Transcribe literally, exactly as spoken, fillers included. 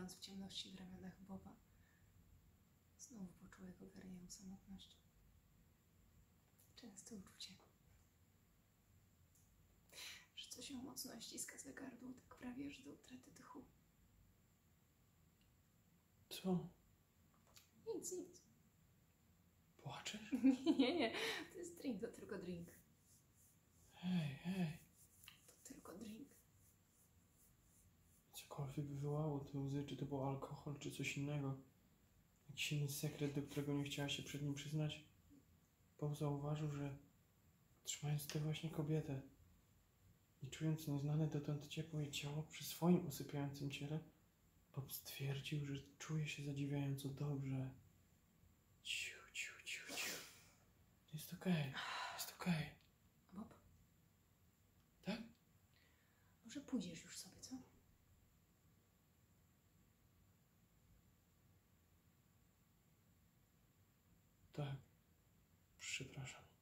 leżąc w ciemności w ramionach Boba, znowu poczuł, jak ogarnia ją samotność. Częste uczucie, że coś ją mocno ściska za gardło, tak prawie aż do utraty tchu. Co? Nic, nic. Płaczesz? Nie, nie, to jest drink, to tylko drink. Hej, hej. To tylko drink. Cokolwiek wywołało te łzy, czy to był alkohol, czy coś innego. Jakiś inny sekret, do którego nie chciała się przed nim przyznać. Bob zauważył, że trzymając tę właśnie kobietę i czując nieznane dotąd ciepło jej ciało przy swoim usypiającym ciele, Bob stwierdził, że czuje się zadziwiająco dobrze. Ciu, ciu, ciu, ciu. Jest okej, okay. Jest okej. Okay. Bob? Tak? Może pójdziesz już sobie, co? Tak. Przepraszam.